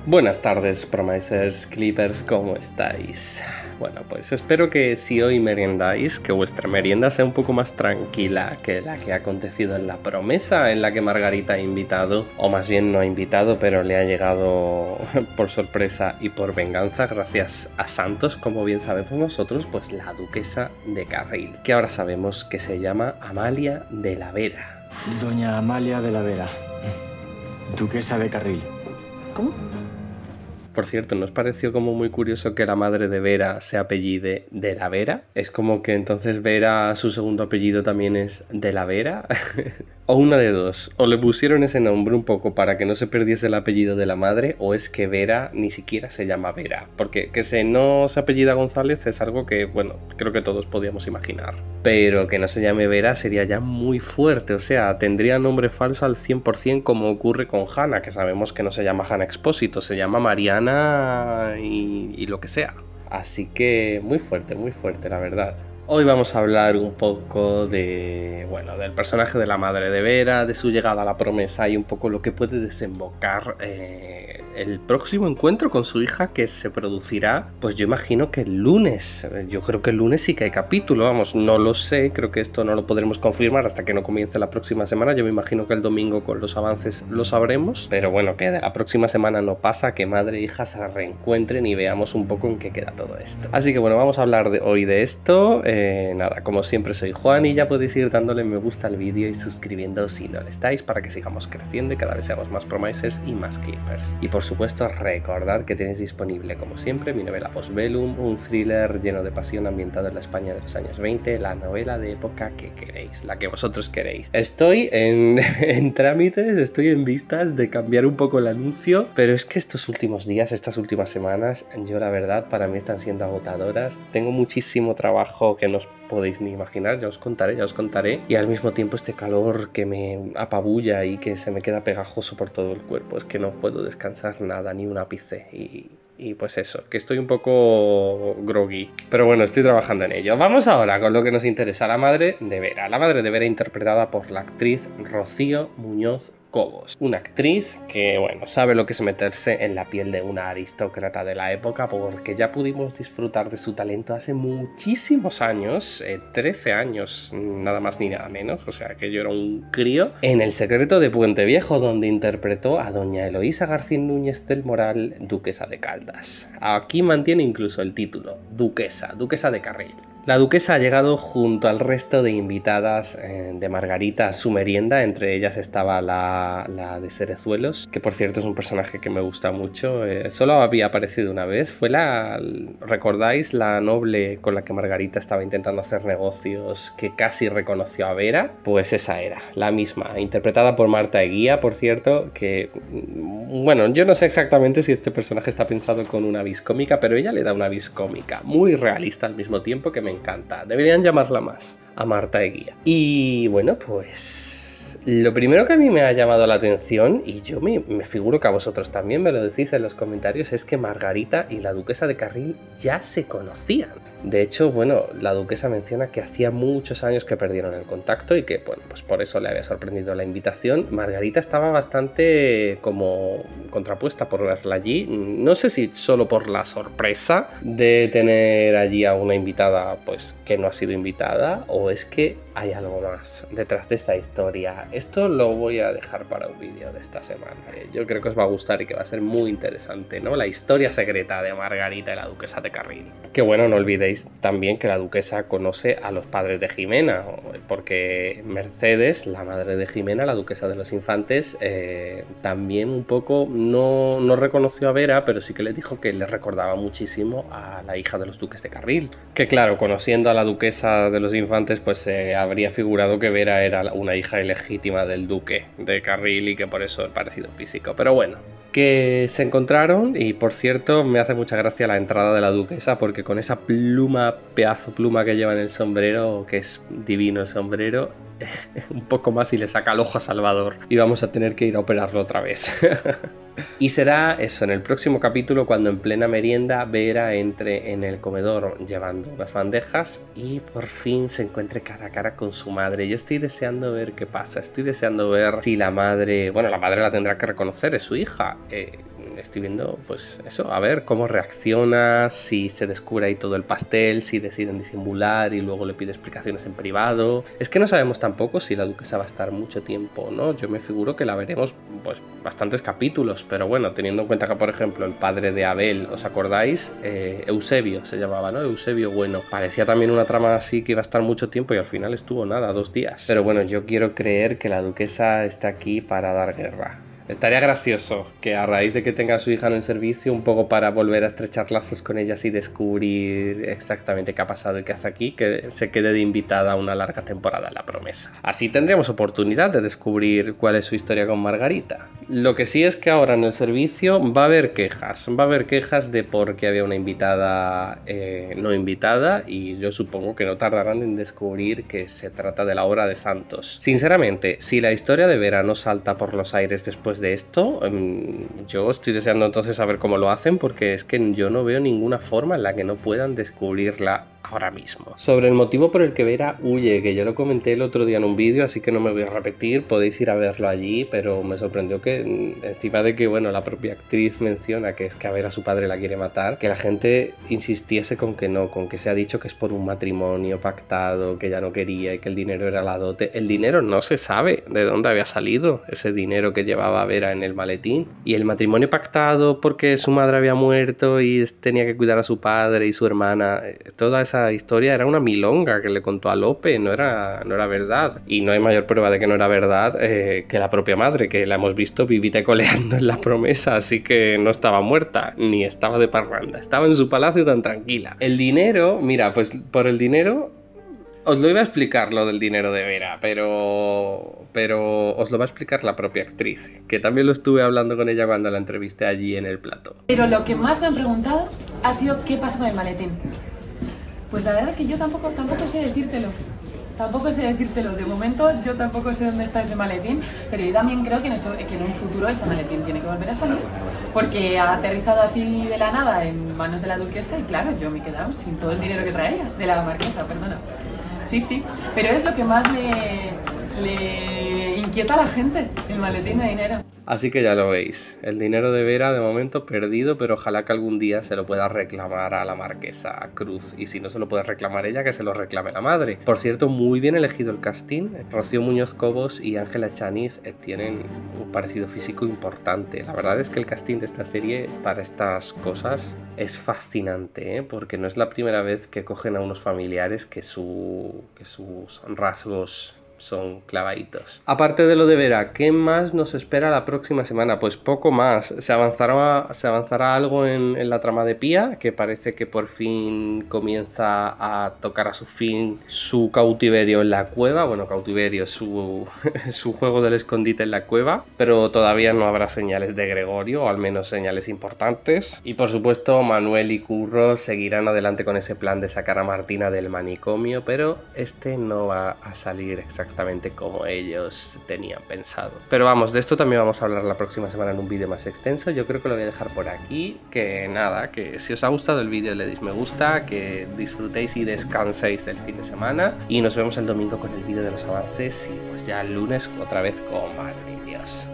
Buenas tardes, Promisers, Clippers, ¿cómo estáis? Bueno, pues espero que si hoy meriendáis, que vuestra merienda sea un poco más tranquila que la que ha acontecido en la promesa en la que Margarita ha invitado, o más bien no ha invitado, pero le ha llegado por sorpresa y por venganza, gracias a Santos, como bien sabemos nosotros, pues la duquesa de Carril, que ahora sabemos que se llama Amalia de la Vera. Doña Amalia de la Vera, duquesa de Carril. ¿Cómo? Por cierto, ¿no os pareció como muy curioso que la madre de Vera se apellide de la Vera? Es como que entonces Vera, su segundo apellido también es de la Vera. O una de dos, o le pusieron ese nombre un poco para que no se perdiese el apellido de la madre, o es que Vera ni siquiera se llama Vera. Porque que no se apellida González es algo que, bueno, creo que todos podíamos imaginar. Pero que no se llame Vera sería ya muy fuerte, o sea, tendría nombre falso al 100% como ocurre con Hannah, que sabemos que no se llama Hannah Expósito, se llama Mariana y lo que sea. Así que muy fuerte la verdad. Hoy vamos a hablar un poco de, bueno, del personaje de la madre de Vera, de su llegada a la promesa y un poco lo que puede desembocar el próximo encuentro con su hija, que se producirá, pues yo imagino que el lunes. Yo creo que el lunes sí que hay capítulo, vamos, no lo sé, creo que esto no lo podremos confirmar hasta que no comience la próxima semana. Yo me imagino que el domingo con los avances lo sabremos, pero bueno, que de la próxima semana no pasa que madre e hija se reencuentren y veamos un poco en qué queda todo esto. Así que bueno, vamos a hablar hoy de esto. Nada, como siempre soy Juan y ya podéis ir dándole me gusta al vídeo y suscribiéndoos si no lo estáis para que sigamos creciendo y cada vez seamos más Promisers y más Clippers. Y por supuesto recordad que tenéis disponible como siempre mi novela Postbellum, un thriller lleno de pasión ambientado en la España de los años 20, la novela de época que queréis, la que vosotros queréis. Estoy en trámites, estoy en vistas de cambiar un poco el anuncio, pero es que estos últimos días, estas últimas semanas, yo la verdad para mí están siendo agotadoras. Tengo muchísimo trabajo que no os podéis ni imaginar, ya os contaré, y al mismo tiempo este calor que me apabulla y que se me queda pegajoso por todo el cuerpo, es que no puedo descansar nada, ni un ápice, y pues eso, que estoy un poco groggy, pero bueno, estoy trabajando en ello. Vamos ahora con lo que nos interesa, la madre de Vera. La madre de Vera interpretada por la actriz Rocío Muñoz Cobos, una actriz que, bueno, sabe lo que es meterse en la piel de una aristócrata de la época, porque ya pudimos disfrutar de su talento hace muchísimos años, 13 años, nada más ni nada menos, o sea que yo era un crío, en El secreto de Puente Viejo, donde interpretó a doña Eloísa García Núñez del Moral, duquesa de Caldas. Aquí mantiene incluso el título, duquesa de Carril. La duquesa ha llegado junto al resto de invitadas de Margarita a su merienda, entre ellas estaba la de Cerezuelos, que por cierto es un personaje que me gusta mucho, solo había aparecido una vez, fue ¿recordáis la noble con la que Margarita estaba intentando hacer negocios que casi reconoció a Vera? Pues esa era, la misma, interpretada por Marta Eguía, por cierto, que, bueno, yo no sé exactamente si este personaje está pensado con una vis cómica, pero ella le da una vis cómica muy realista al mismo tiempo que me encanta. Deberían llamarla más a Marta Eguía. Y bueno, pues lo primero que a mí me ha llamado la atención, y yo me figuro que a vosotros también me lo decís en los comentarios, es que Margarita y la duquesa de Carril ya se conocían. De hecho, bueno, la duquesa menciona que hacía muchos años que perdieron el contacto y que, bueno, pues por eso le había sorprendido la invitación. Margarita estaba bastante como contrapuesta por verla allí. No sé si solo por la sorpresa de tener allí a una invitada, pues que no ha sido invitada, o es que hay algo más detrás de esta historia. Esto lo voy a dejar para un vídeo de esta semana. Yo creo que os va a gustar y que va a ser muy interesante, ¿no? La historia secreta de Margarita y la duquesa de Carril. Que bueno, no olvidéis también que la duquesa conoce a los padres de Jimena, porque Mercedes, la madre de Jimena, la duquesa de los infantes, también un poco no reconoció a Vera, pero sí que le dijo que le recordaba muchísimo a la hija de los duques de Carril. Que claro, conociendo a la duquesa de los infantes, pues habría figurado que Vera era una hija ilegítima del duque de Carril y que por eso el parecido físico. Pero bueno, que se encontraron y por cierto me hace mucha gracia la entrada de la duquesa porque con esa pluma, pedazo pluma que lleva en el sombrero, que es divino el sombrero, un poco más y le saca el ojo a Salvador y vamos a tener que ir a operarlo otra vez. Y será eso, en el próximo capítulo, cuando en plena merienda Vera entre en el comedor llevando unas bandejas y por fin se encuentre cara a cara con su madre. Yo estoy deseando ver qué pasa, estoy deseando ver si la madre, bueno, la madre la tendrá que reconocer, es su hija. estoy viendo, pues eso, a ver cómo reacciona, si se descubre ahí todo el pastel, si deciden disimular y luego le pide explicaciones en privado. Es que no sabemos tampoco si la duquesa va a estar mucho tiempo, ¿no? Yo me figuro que la veremos, pues, bastantes capítulos, pero bueno, teniendo en cuenta que, por ejemplo, el padre de Abel, ¿os acordáis? Eusebio se llamaba, ¿no? Eusebio Bueno. Parecía también una trama así que iba a estar mucho tiempo y al final estuvo nada, 2 días. Pero bueno, yo quiero creer que la duquesa está aquí para dar guerra. Estaría gracioso que a raíz de que tenga a su hija en el servicio, un poco para volver a estrechar lazos con ellas y descubrir exactamente qué ha pasado y qué hace aquí, que se quede de invitada a una larga temporada en La Promesa. Así tendríamos oportunidad de descubrir cuál es su historia con Margarita. Lo que sí es que ahora en el servicio va a haber quejas de por qué había una invitada no invitada, y yo supongo que no tardarán en descubrir que se trata de la obra de Santos. Sinceramente, si la historia de Vera no salta por los aires después de esto, yo estoy deseando entonces saber cómo lo hacen, porque es que yo no veo ninguna forma en la que no puedan descubrirla ahora mismo. Sobre el motivo por el que Vera huye, que yo lo comenté el otro día en un vídeo, así que no me voy a repetir, podéis ir a verlo allí, pero me sorprendió que encima de que, bueno, la propia actriz menciona que es que a Vera su padre la quiere matar, que la gente insistiese con que no, con que se ha dicho que es por un matrimonio pactado, que ella no quería y que el dinero era la dote. El dinero no se sabe de dónde había salido, ese dinero que llevaba Vera en el maletín, y el matrimonio pactado porque su madre había muerto y tenía que cuidar a su padre y su hermana, toda esa historia era una milonga que le contó a Lope, no era verdad, y no hay mayor prueba de que no era verdad que la propia madre, que la hemos visto vivita y coleando en La Promesa, así que no estaba muerta ni estaba de parranda, estaba en su palacio tan tranquila. El dinero, mira, pues por el dinero os lo iba a explicar, lo del dinero de Vera, pero os lo va a explicar la propia actriz, que también lo estuve hablando con ella cuando la entrevisté allí en el plató. Pero lo que más me han preguntado ha sido qué pasa con el maletín. Pues la verdad es que yo tampoco sé decírtelo. De momento yo tampoco sé dónde está ese maletín, pero yo también creo que en un futuro ese maletín tiene que volver a salir, porque ha aterrizado así de la nada en manos de la duquesa y claro, yo me he quedado sin todo el dinero que traía, de la marquesa, perdona. Sí, pero es lo que más le inquieta a la gente, el maletín de dinero. Así que ya lo veis, el dinero de Vera de momento perdido, pero ojalá que algún día se lo pueda reclamar a la marquesa Cruz, y si no se lo puede reclamar ella, que se lo reclame la madre. Por cierto, muy bien elegido el casting. Rocío Muñoz Cobos y Ángela Echaniz tienen un parecido físico importante. La verdad es que el casting de esta serie para estas cosas es fascinante, porque no es la primera vez que cogen a unos familiares que sus rasgos son clavaditos. Aparte de lo de Vera, ¿qué más nos espera la próxima semana? Pues poco más. Se avanzará algo en la trama de Pía, que parece que por fin comienza a tocar a su fin su cautiverio en la cueva. Bueno, cautiverio, su juego del escondite en la cueva, pero todavía no habrá señales de Gregorio, o al menos señales importantes. Y por supuesto, Manuel y Curro seguirán adelante con ese plan de sacar a Martina del manicomio, pero este no va a salir exactamente como ellos tenían pensado. Pero vamos, de esto también vamos a hablar la próxima semana en un vídeo más extenso. Yo creo que lo voy a dejar por aquí. Que nada, que si os ha gustado el vídeo le deis me gusta, que disfrutéis y descanséis del fin de semana, y nos vemos el domingo con el vídeo de los avances, y pues ya el lunes otra vez con más vídeos.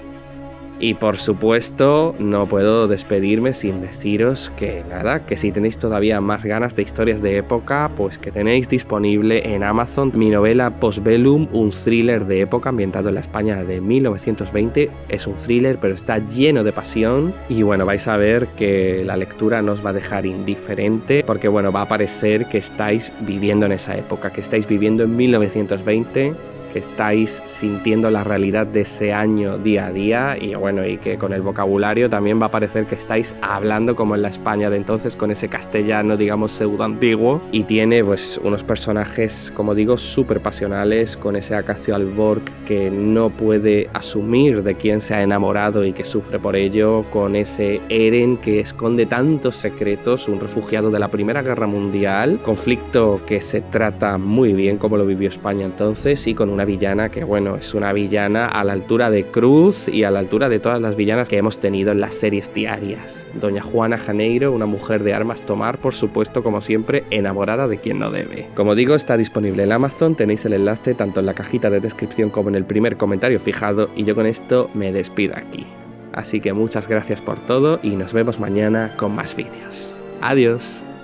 Y por supuesto, no puedo despedirme sin deciros que nada, que si tenéis todavía más ganas de historias de época, pues que tenéis disponible en Amazon mi novela Postbellum, un thriller de época ambientado en la España de 1920. Es un thriller, pero está lleno de pasión, y bueno, vais a ver que la lectura no os va a dejar indiferente, porque bueno, va a parecer que estáis viviendo en esa época, que estáis viviendo en 1920, que estáis sintiendo la realidad de ese año día a día, y bueno, y que con el vocabulario también va a parecer que estáis hablando como en la España de entonces, con ese castellano, digamos, pseudo antiguo, y tiene pues unos personajes, como digo, súper pasionales, con ese Acacio Alborg que no puede asumir de quién se ha enamorado y que sufre por ello, con ese Eren que esconde tantos secretos, un refugiado de la Primera Guerra Mundial, conflicto que se trata muy bien como lo vivió España entonces, y con una villana que, bueno, es una villana a la altura de Cruz y a la altura de todas las villanas que hemos tenido en las series diarias. Doña Juana Janeiro, una mujer de armas tomar, por supuesto, como siempre, enamorada de quien no debe. Como digo, está disponible en Amazon, tenéis el enlace tanto en la cajita de descripción como en el primer comentario fijado, y yo con esto me despido aquí. Así que muchas gracias por todo y nos vemos mañana con más vídeos. Adiós.